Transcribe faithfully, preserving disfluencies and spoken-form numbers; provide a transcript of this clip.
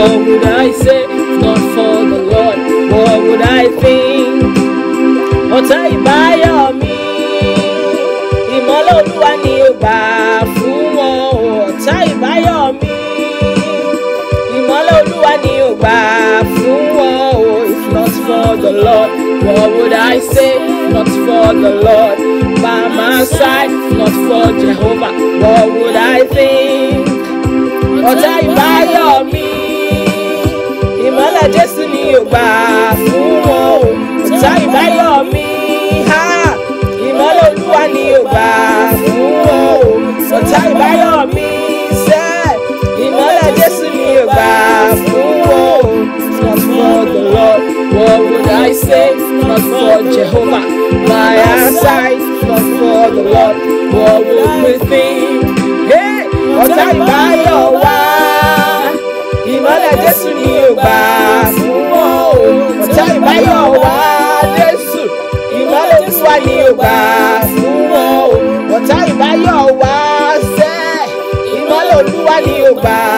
What would I say if not for the Lord? What would I think? Ọ̀tá ìbáyọ̀ mi, ìmọ́lẹ̀ Olúwa ni ó gbà fún wọn. Ọ̀tá ìbáyọ̀ mi, ìmọ́lẹ̀ Olúwa ni ó gbà fún wọn. If not for the Lord, what would I say? Not for the Lord by my side, not for Jehovah, what would I think? Ọ̀tá ìbáyọ̀ mi, ìmọ́lẹ̀ Jésù ni ó gbà fún wọn. Ọ̀tá ìbáyọ̀ mi, ha, ìmọ́lẹ̀ Olúwa ni ó gbà fún wọn. Ọ̀tá ìbáyọ̀ mi, sẹ́, ìmọ́lẹ̀ Jésù ni ó gbà fún wọn. Not for the Lord, what would I say? Not for Jehovah, by our side, not for the Lord, what would we think? Hey, ọ̀tá ìbáyọ̀ wá, ìmọ́lẹ̀ Jésù ni ó gbà fún wọn. Ọ̀tá ìbáyọ̀ wá, Jésù, ìmọ́lẹ̀ Olúwa ni ó gbà fún wọn. Ọ̀tá ìbáyọ̀ wá, sẹ́, ìmọ́lẹ̀ Olúwa ni ó gbà